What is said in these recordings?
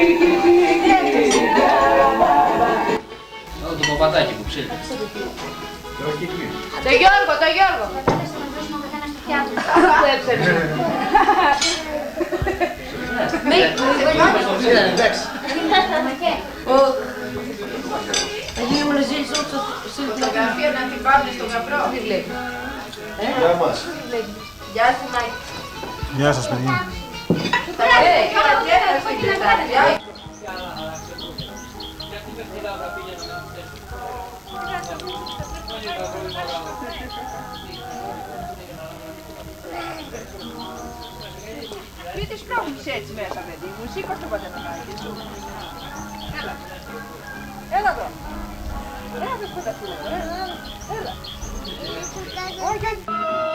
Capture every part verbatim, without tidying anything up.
Εδώ το παπατάκι που ψήνει. Το Γιώργο, το Γιώργο. Θα γίνουμε να ζήσεις όσο στην Φωτογραφία να την πάμε στον γαμπρό. Τι βλέπει. Γεια μας. Γεια σου Μάκη. Γεια σας παιδιά. Μην τις πρόβληψε έτσι μέσα, παιδί μου. Σήκωσε ποτέ να κάνεις. Έλα. Έλα εδώ. Έλα εδώ σπουδαστούν. Έλα. Όχι, όχι.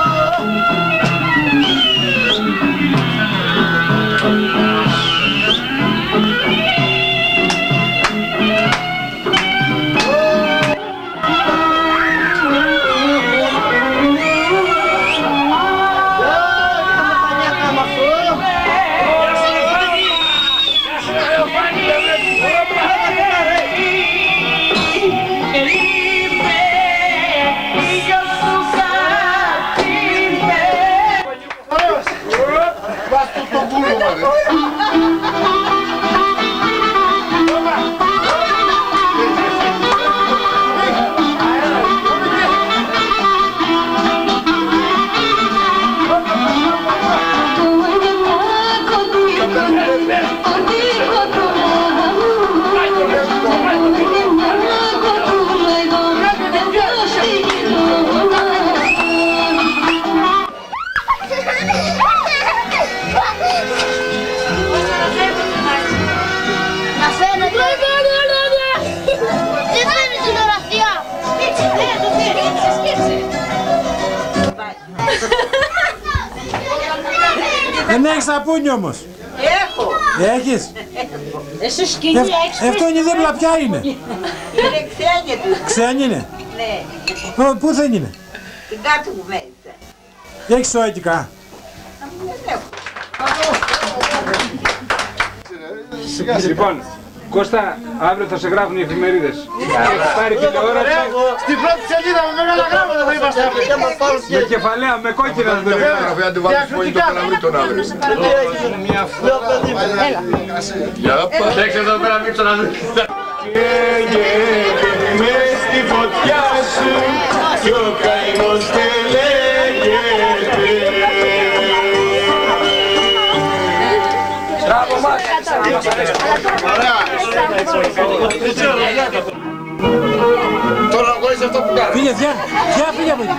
Δεν έχεις σαπούνι όμως. Έχω. Έχεις. Εσύ σκηνή έχεις. Αυτό είναι δίπλα, ποια είναι. Είναι ξένη του. Ξένη είναι. Ναι. Πού δεν είναι. Την κάτω που μέσα. Έχεις σοέτικα. Λοιπόν, Κώστα, αύριο θα σε γράφουν οι εφημερίδες. Έχεις πάρει τηλεόραση. Στην πρώτη σελίδα με μεγάλα γράμματα θα είμαστε αύριο. Με κεφαλαία, με κόκκινα θα το γράφουν. Αν του βάλεις πολύ το καλαμί τον αύριο. Παίξε εδώ πέρα μίξω να δει. Καίγεται μες στη φωτιά σου κι ο καημός τελέγεται. Μπράβο μας! Τώρα αγώρισε αυτό που κάνει. Φύγε, διά, διά, φύγε από εκεί.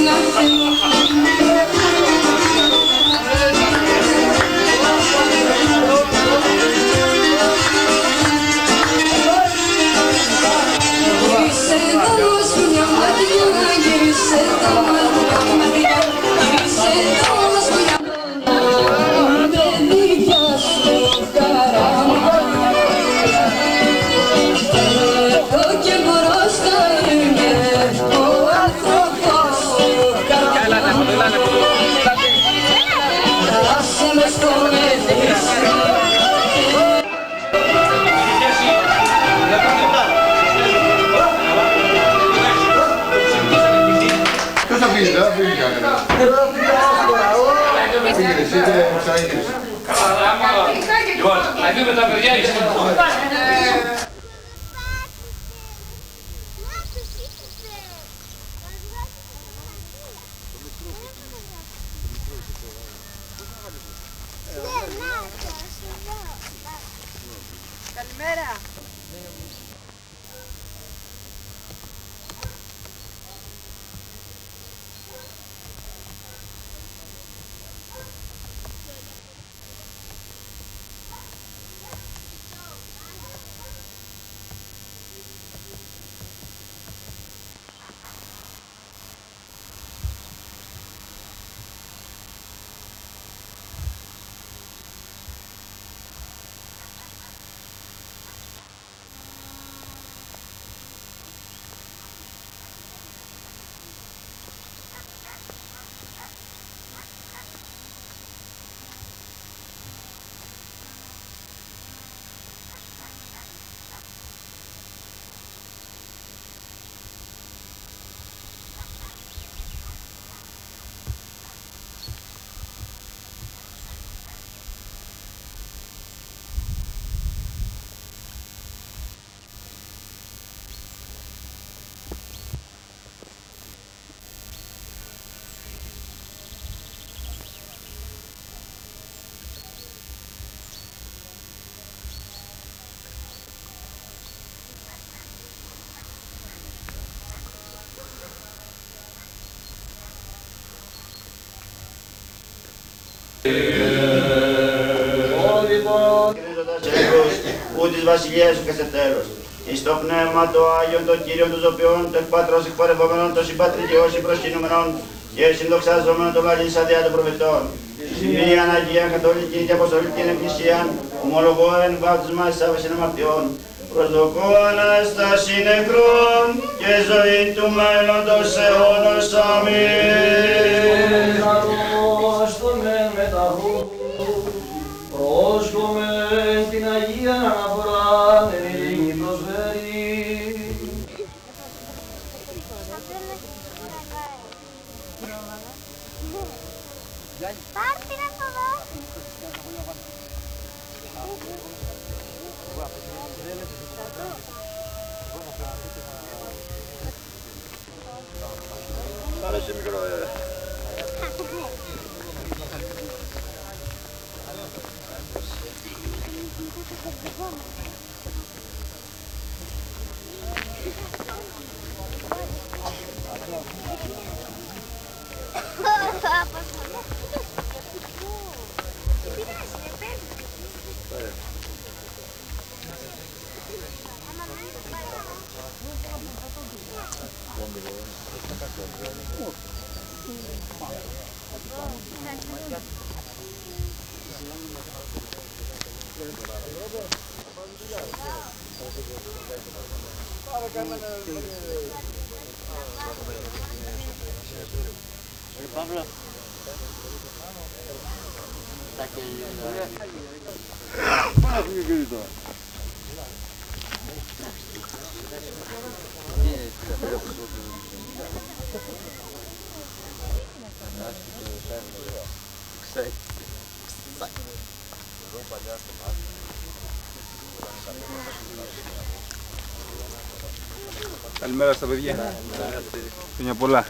Λοιπόν, αφήνουμε τα παιδιά εκεί. Καλημέρα. Ού της βασιλείας σου και σε τέλος. Εις το πνεύμα το Άγιον των Κύριων τους οποίων το εκπάτρος εκπορευόμενων των συμπατρικιών συμπροσκυνούμενων και συνδοξαζόμενων των λαλής αδειά των προφητών. Σημείαν Αγία Καθολική και Αποστολική Εκκλησία, ομολογώ εν βάπτισμα εις άβεσιν αμαρτιών. Προσδοκώ Ανάσταση νεκρών και ζωή του μέλλοντος αιώνος. Αμήν. Πρόσκομεν την Αγία αναφορά, εν ειρήνη προσφέρει. Πάρτε να το δω. Πάρε σε μικρό, ε. Pablo. Καλημέρα στα παιδιά. Χρόνια πολλά.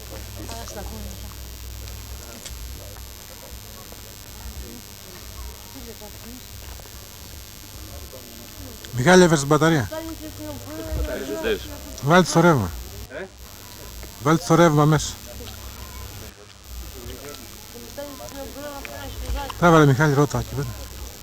Μιχάλη, έφερες την μπαταρία. Βάλτε το ρεύμα. Ε? Βάλτε το ρεύμα μέσα. Τράβαλε Μιχάλη, ρώτα εκεί πέρα.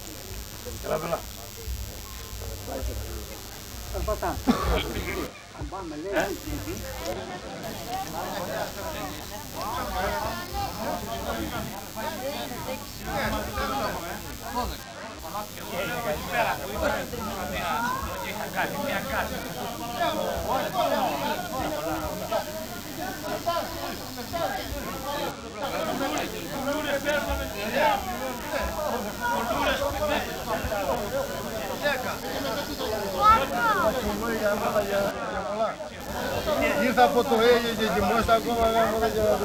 Ήρθα από το Αίγιο και κοιμώστε ακόμα γάμο δεν ξέρω.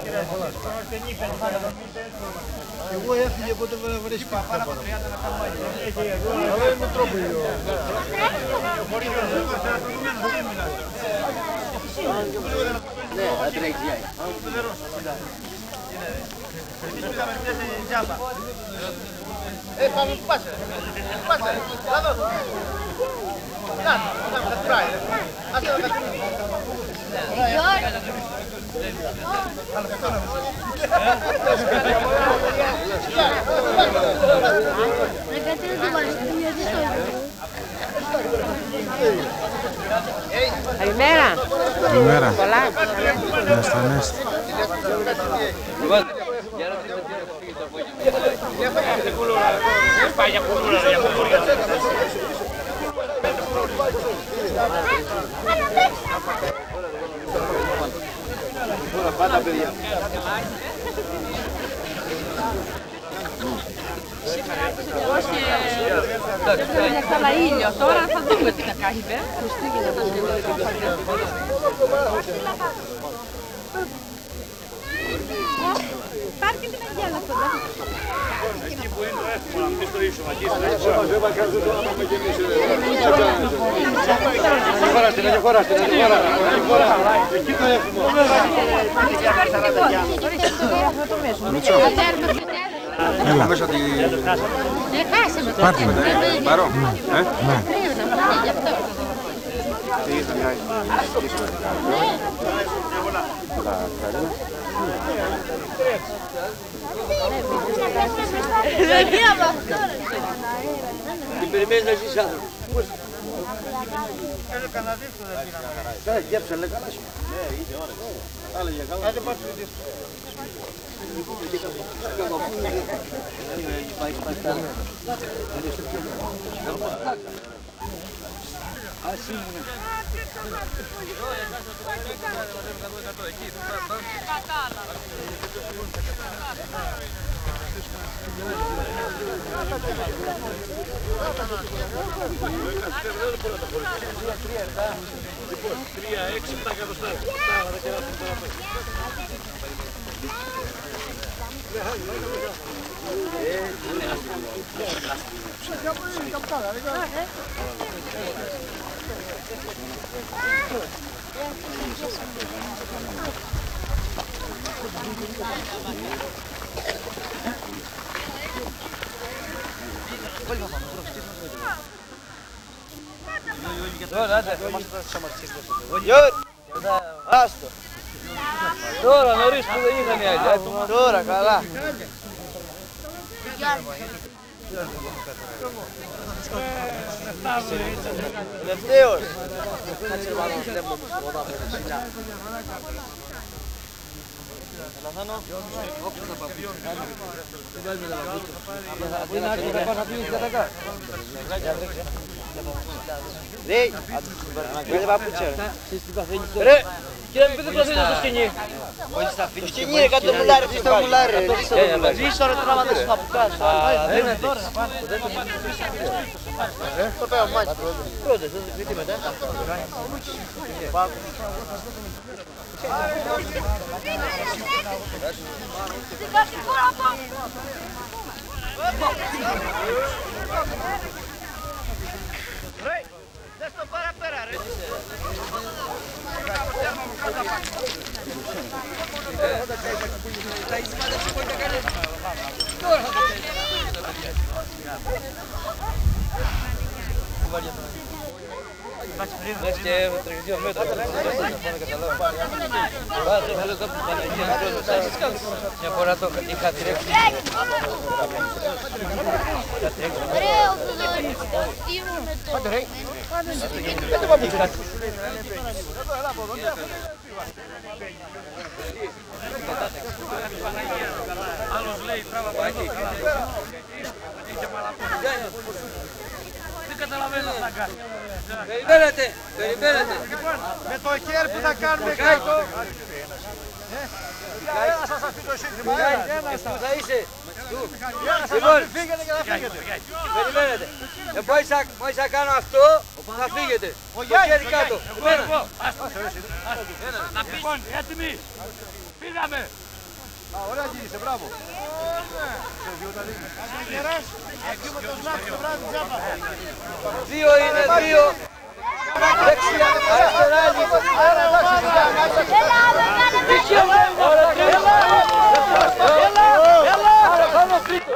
Εγώ έφυγε πότε με βρίσκει πάρα από τριάντα να κάνω άλλο. Αλλά είναι τρόπιλιο. Ναι, θα τρέξει. Ε, πάμε που πάσε. Πάσε, λάδω. Να, να, να τράει. Άσε να κατρίνει. Καλημέρα. Καλημέρα. Πολλά. Να στανέστε. Πάντα παιδιά. Δεν είναι καλά ήλιο, τώρα θα δούμε τι θα κάνει. Πάρ' και την αγγέλα αυτό. Εκεί που είναι εύκολα, να μπεις στο ίσο, εκεί στο ίσο. Δεν χωράστε, δεν χωράστε, δεν χωράστε. Εκεί το έχουμε. Έλα. Πάρτε με. Πάρω. Ναι. Την περιμένεις να ζήσεις άνθρωπο. Κάνε κανένα δίσκο δεν πήραμε. Κάνε γέψε, λέει καλά σου. Ναι, είχε ώρες. Άλλα για καλά. Άντε πάρτε το δίσκο. Τρία, έξι, επτά εκατοστά. Άστο. Τώρα νωρίς που δεν είχαν οι άλλοι. Τώρα καλά. Τελευταίος. Ρε, δεν παπούτσια ρε. Ρε, κύριε μην πείτε προθέτω στο σκηνή. Το σκηνή ρε, κάτω μουλάρι, πίσω το μουλάρι. Πίσω ρε τώρα δεν σου θα πουκάς. Δεν είναι τώρα. Το πέρα μάτσι πρώτες, δεν τι μετά. Ρε, δες το παραπέρα ρε. Τώρα θα το Λες και τρέχει δύο μέτρα. Δεν καταλάβω. Πάτε, θέλω το Παναγία να τρώω. Μια φορά το είχα τρέξει. Ωραίο Θοδωρή. Τι ήμουν Πάτε ρε. Δεν το πάμε. Άλλος λέει τράβα από εκεί. Δεν καταλαβαίνω τι θα κάνει. Περιμένετε, περιμένετε. Με το χέρι που θα κάνουμε κάτω. Ένα σας αφήνει το σύνθημα. Εσύ θα είσαι. Λοιπόν, φύγετε και θα φύγετε. Περιμένετε. Μόλις θα κάνω αυτό, θα φύγετε. Το χέρι κάτω. Να πεις, έτοιμοι. Πήγαμε. Ωραία γύρισε, μπράβο. Δύο είναι, δύο. Δεξιά, αριστερά λίγο. Άρα πάνω πίσω.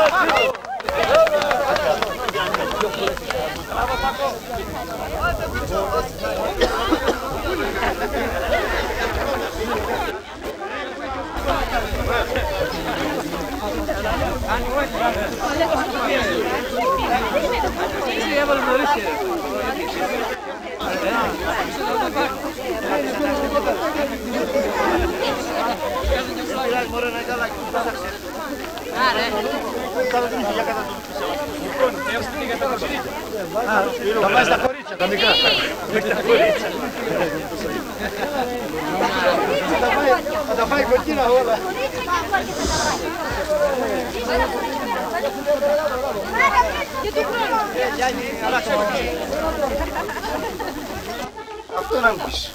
Θα πάει στα κορίτσια, τα μικρά. Θα τα φάει κοκκίνα όλα. Αυτό να μου πεις.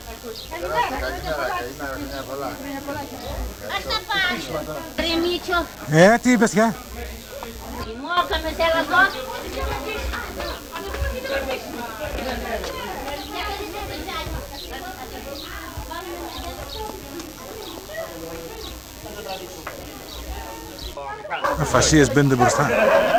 Ε, τι είπες για? Κοιμόκαμε, θέλω εδώ. Φασίες μπαίνονται μπροστά.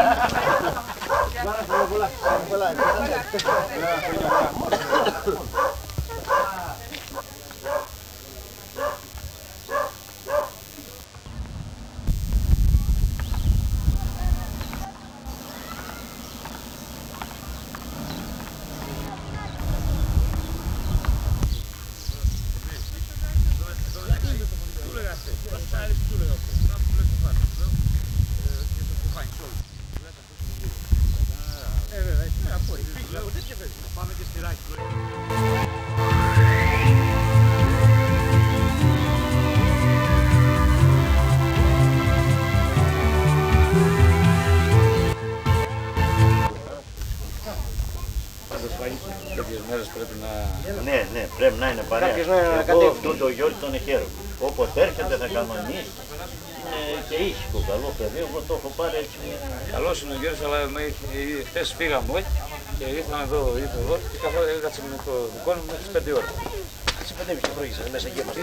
Ναι, ναι, πρέπει να είναι παρέα. Εγώ αυτόν τον Γιώργο τον χαίρομαι. Όποτε έρχεται θα κανονίσει. Είναι και ήσυχο, καλό παιδί, εγώ το έχω πάρει έτσι. Καλός είναι ο Γιώργος, αλλά χθες πήγαμε όλοι και ήρθαμε εδώ, ήρθε εδώ και καθόλου έκατσε με το δικό μου μέχρι τις πέντε ώρα. Σε πέντε και προήγησαν μέσα εκεί μας.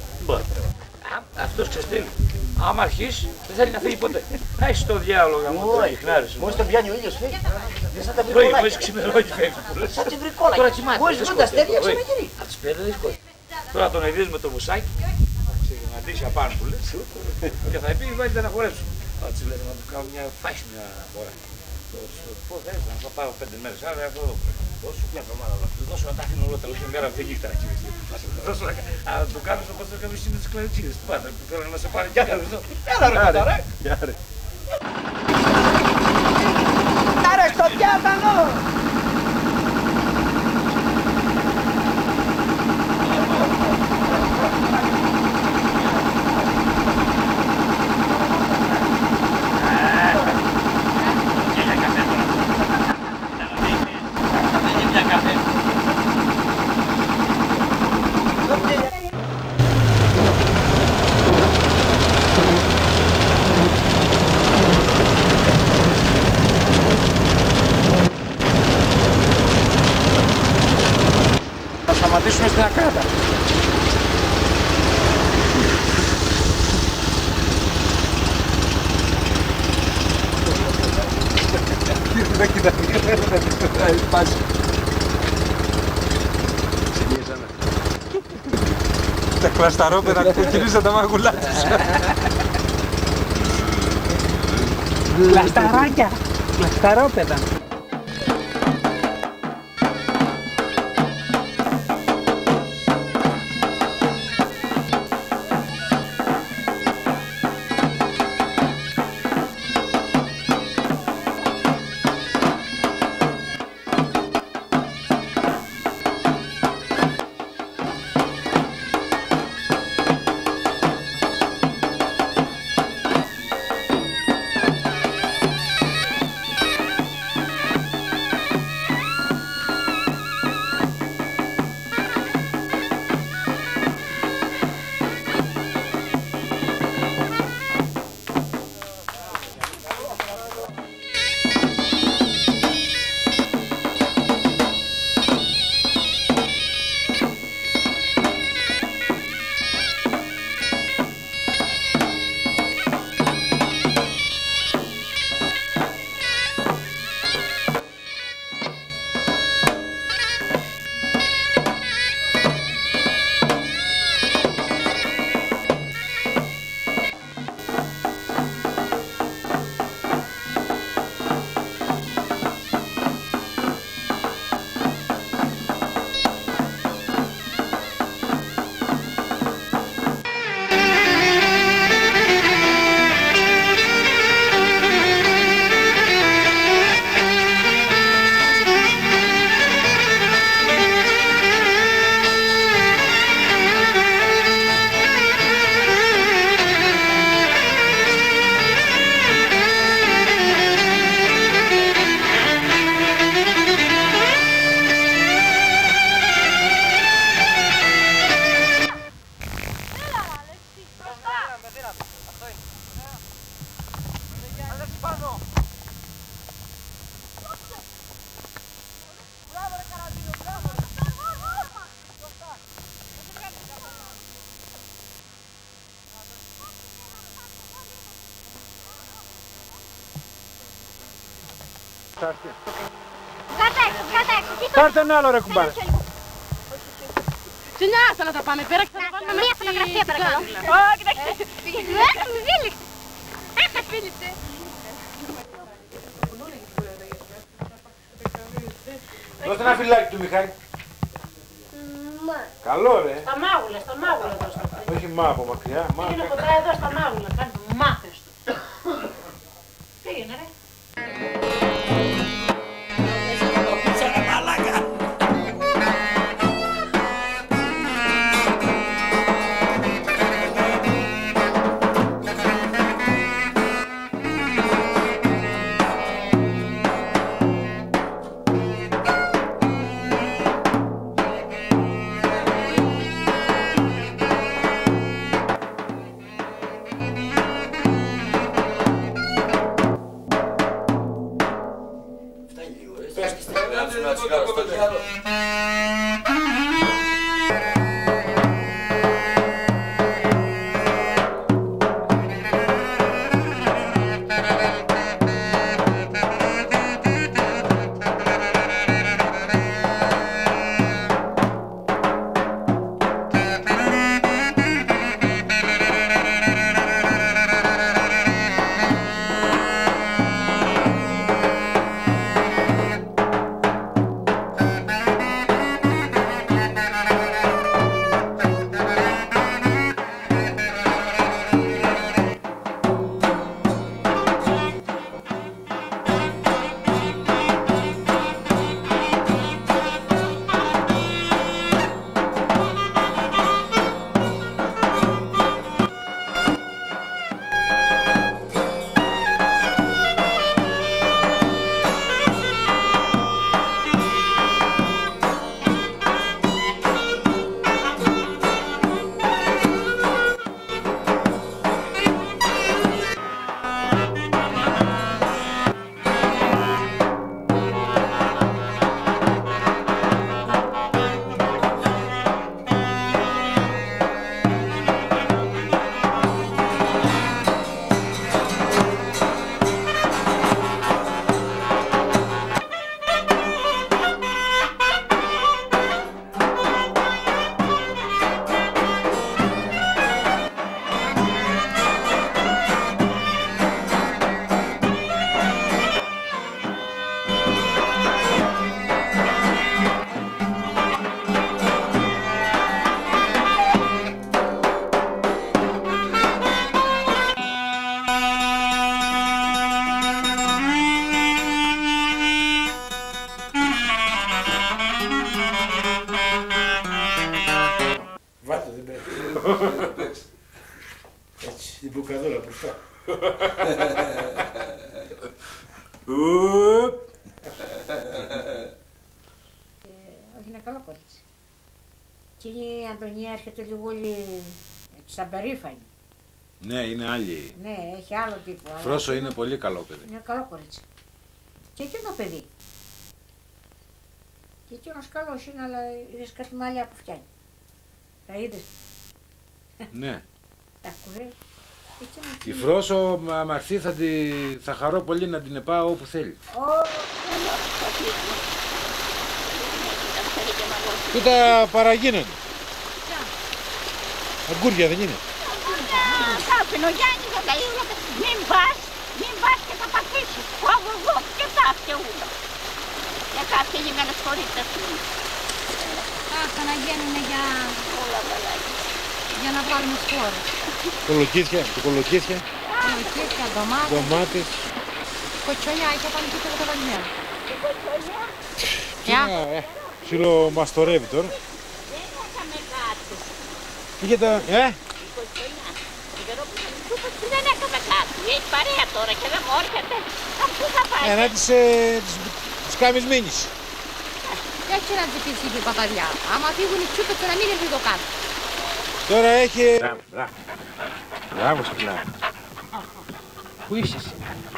Αυτός ξέρεις τι, άμα αρχίσει δεν θέλει να φύγει ποτέ. Να έχεις το διάολο για μου. Όχι, μόλις τον πιάνει ο ήλιος φύγει. Δεν σαν τα Πρωί, βρικόλακια. μόλις ξημερώνει φεύγει. Σαν τη βρικόλακια. Τώρα κοιμάται. Μόλις βρουν τα αστέρια ξεμετηρεί. Από τις πέντε δύσκολο. Τώρα τον ειδείς με το μουσάκι, θα ξεκινήσει απάνω που λες και θα πει βάλει να χορέψουν. Έτσι λέει να του κάνω μια φάση μια φορά. Πώς θέλεις να πάω πέντε μέρες, άρα αυτό δώσου μια εβδομάδα. Του δώσω να τα αφήνω όλα τέλος, μια μέρα αυτή νύχτα. Αλλά του κάνεις όπως το κάνεις με τις κλαριτσίδες. Πάντα που θέλουν να σε πάρει κι άλλο. Έλα ρε πάντα ρε. Άρα στο πιάτανο! Θα σταματήσουμε στην Ακράτα. Δεν κοιτάει, δεν κοιτάει, Τα κλασταρόπεδα κοκκινίζαν τα μάγουλά τους. Κλασταράκια, κλασταρόπεδα. Κάτω έξω, κάτω έξω. Πάρτε ένα άλλο ρε κουμπάρε. Στην Άρτα να τα πάμε πέρα και θα τα βάλουμε Μία μέσα φωτογραφία παρακαλώ. Ω, κοιτάξτε. Δεν μου φίληξε. Με φίληξε. Δώστε ένα φυλάκι του Μιχάλη. Καλό ρε. Στα μάγουλα, στα μάγουλα δώστε. Όχι μα από μακριά. Μα. Είναι κοντά εδώ στα μάγουλα. Κάντε μάθες του. Πήγαινε ρε. Thank you. Στην μπουκαδόρα μπροστά. Όχι, είναι καλό κορίτσι. Και η Αντωνία έρχεται λίγο όλη σαν περήφανη. Ναι, είναι άλλη. Ναι, έχει άλλο τύπο. Φρόσο είναι πολύ καλό παιδί. Είναι καλό κορίτσι. Και εκείνο παιδί. Και εκείνος καλός είναι, αλλά είδες κάτι μαλλιά που φτιάχνει. Τα είδες. Ναι. Τα κουβέ. Η Φρόσο, άμα έρθει, θα, τη... θα χαρώ πολύ να την πάω όπου θέλει. Και τα παραγίνονται. Αγκούρια δεν είναι. Κάπινο, Γιάννη, θα τα είδα. Μην πας, μην πας και θα πατήσεις. Φόβο εγώ και τα αυτιούδα. Για κάποια γυμμένες χωρίς του. Αχ, να γίνουνε για όλα βαλάκια. Για να βάλουμε σπόρες. Κολοκύθια, το κολοκύθια. Κολοκύθια, ντομάτες. Ντομάτες. Κοτσονιά, είχε πάνω και το κολονιέρα. Η κοτσονιά. Ε, ψιλομαστορεύει τώρα. Δεν έκαμε κάτι. Είχε τα... Ε? Η κοτσονιά. Δεν έκαμε κάτι. Έχει παρέα τώρα και δεν μου έρχεται. Πού θα πάει. Ε, να της, ε, της, της κάνεις μήνυση. Έτσι να ζητήσει και η παπαδιά. Άμα φύγουν οι τσούπες να μην έρθει το κάτω. Τώρα έχει... Μπράβο, μπράβο. Μπράβο, σκλά. Πού είσαι εσύ?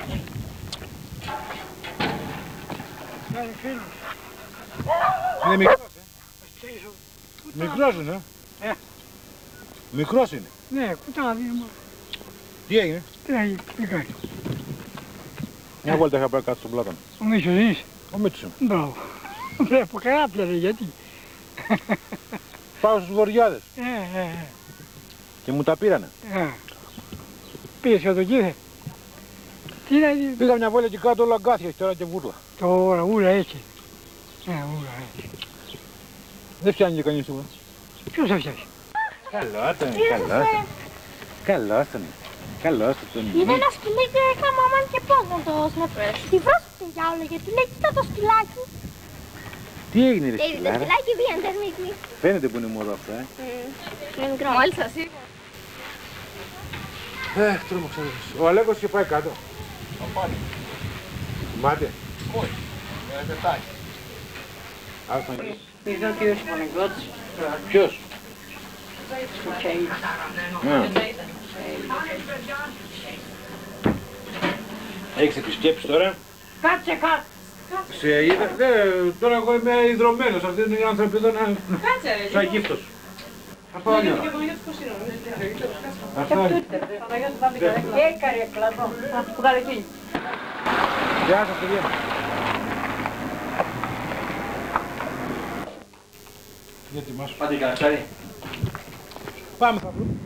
Είναι μικρός, ε. Μικρός είναι, ε. Μικρός είναι. Ναι, κουτάδι μου. Τι έγινε? Τι έγινε, τι κάνει. Μια βόλτα είχα πάει κάτω στον πλάτανο. Ο Μίτσος είσαι. Ο Μίτσος. Μπράβο. Βλέπω καλά πλέον, γιατί. Πάω στους Βοριάδες. Ε, ε, Και μου τα πήρανε. ε. Πήγες και το κήθε. Τι να δει. Πήγα μια βόλτα και κάτω όλα αγκάθια τώρα και βούρλα. Τώρα, ούλα έτσι. Ε, ούλα έτσι. Δεν φτιάχνει και κανείς σίγουρα. Ποιος θα φτιάξει. Καλό τον, καλό τον. Καλό τον. Καλό τον. Είναι ένα σκυλί και έκανα μαμά και πώς να το snapper. Τη βράσετε για όλα γιατί λέει κοίτα το σκυλάκι. Τι έγινε ρε Το σκυλάρα? σκυλάκι βγαίνεται μήκη. Φαίνεται που είναι μωρό αυτό, ε. Είναι μικρό. Μόλις σας είπα. Ε, τρόμαξα. Ο Αλέκος είχε πάει κάτω. Πάτε. Μάτε. Όχι. Με πετάκι. Άρχα. Είδα ο κύριος Παναγιώτης. Ποιος? Στο Κέι. Έχεις επισκέψεις τώρα? Κάτσε κάτω. Σε είδα, ναι, τώρα εγώ είμαι ιδρωμένος, αυτοί είναι οι άνθρωποι εδώ να... Κάτσε ρε. Σαν γύφτος. Θα πάω μια ώρα. Αυτά είναι. Και καρέκλα εδώ. Που κάνει εκείνη. Γεια σας παιδιά. Γιατί μας... Πάτε κανένα. Πάμε θα βρούμε.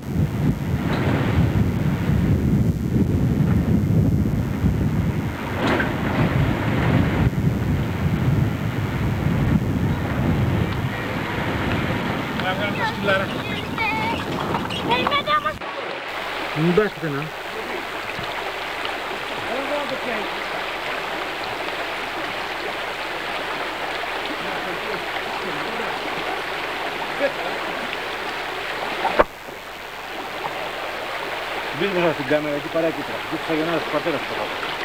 Μην πάσετε να. Μπεις μέσα στην κάμερα, εκεί παρά εκεί τώρα. Εκεί θα γεννάς του πατέρας του.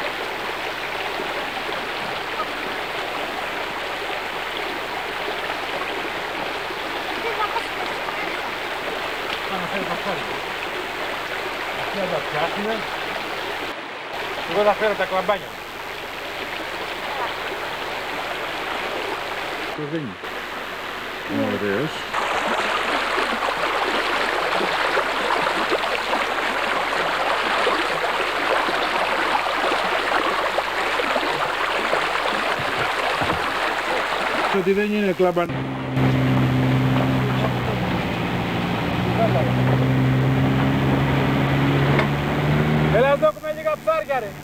Πάμε φέρει πασχάρι. Αυτή να τα φτιάχνουμε. Εγώ θα φέρω τα κλαμπάνια. Το δεν είναι. Ωραίος. Ότι δεν είναι κλαμπάν. Έλα εδώ έχουμε λίγα ψάρια ρε.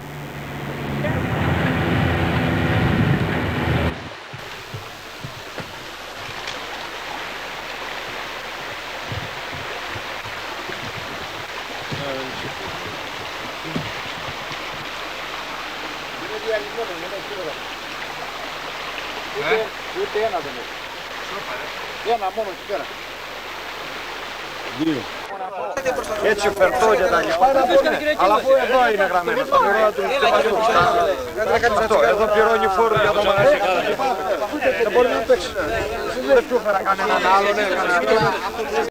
Είναι διαλυμένο, δεν έχει τίποτα. Ούτε ένα δεν έχει. Ένα μόνο εκεί πέρα. Δύο. Έτσι φερτώ και τα λοιπά. Αλλά αφού εδώ είναι γραμμένο, τα πληρώνω του Αυτό, εδώ πληρώνει φόρο για το μαγαζί. Δεν μπορεί να παίξει. Δεν του έφερα κανέναν άλλον.